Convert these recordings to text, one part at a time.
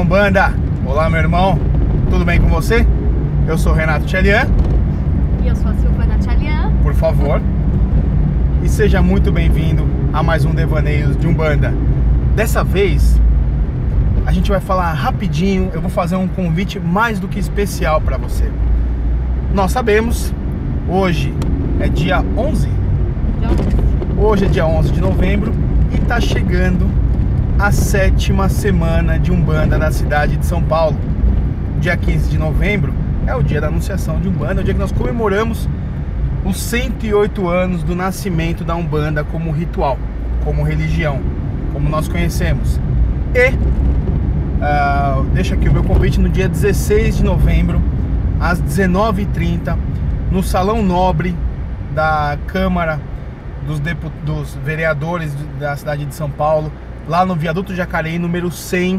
Umbanda. Olá, meu irmão, tudo bem com você? Eu sou Renato Tchelian. E eu sou a Silvana Tchelian. Por favor. E seja muito bem-vindo a mais um Devaneios de Umbanda. Dessa vez, a gente vai falar rapidinho, eu vou fazer um convite mais do que especial para você. Nós sabemos, hoje é dia 11? Hoje é dia 11 de novembro e está chegando a 7ª semana de Umbanda na cidade de São Paulo. Dia 15 de novembro é o dia da Anunciação de Umbanda, é o dia que nós comemoramos os 108 anos do nascimento da Umbanda como ritual, como religião, como nós conhecemos. E deixa aqui o meu convite no dia 16 de novembro, às 19h30, no Salão Nobre da Câmara dos Vereadores da cidade de São Paulo, lá no Viaduto Jacareí, número 100,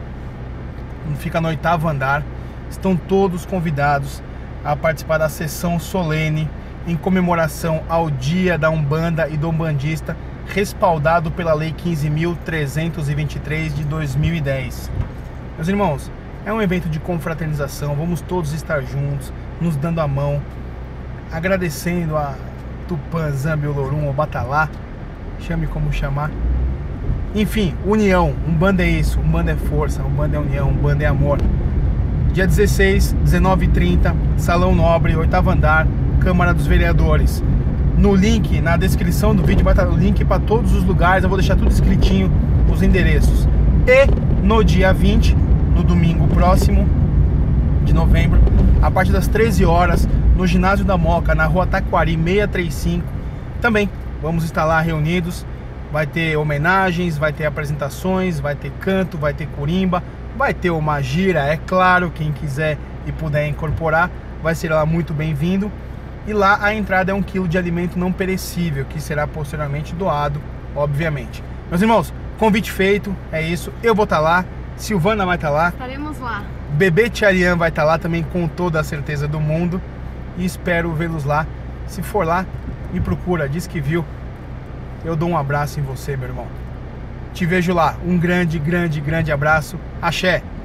fica no 8º andar. Estão todos convidados a participar da sessão solene em comemoração ao Dia da Umbanda e do Umbandista, respaldado pela Lei 15.323 de 2010. Meus irmãos, é um evento de confraternização, vamos todos estar juntos, nos dando a mão, agradecendo a Tupã, Zambi, Olorum, Obatalá, chame como chamar. Enfim, união, Umbanda é isso, Umbanda é força, Umbanda é união, Umbanda é amor. Dia 16, 19h30, Salão Nobre, 8º andar, Câmara dos Vereadores. No link, na descrição do vídeo vai estar o link para todos os lugares, eu vou deixar tudo escritinho, os endereços. E no dia 20, no domingo próximo de novembro, a partir das 13 horas, no Ginásio da Moca, na rua Taquari 635, também vamos estar lá reunidos. Vai ter homenagens, vai ter apresentações, vai ter canto, vai ter curimba, vai ter uma gira, é claro, quem quiser e puder incorporar, vai ser lá muito bem-vindo. E lá a entrada é 1 quilo de alimento não perecível, que será posteriormente doado, obviamente. Meus irmãos, convite feito, é isso, eu vou estar lá, Silvana vai estar lá. Estaremos lá. Bebê Tchelian vai estar lá também, com toda a certeza do mundo. E espero vê-los lá. Se for lá, me procura, diz que viu. Eu dou um abraço em você, meu irmão. Te vejo lá. Um grande, grande, grande abraço. Axé!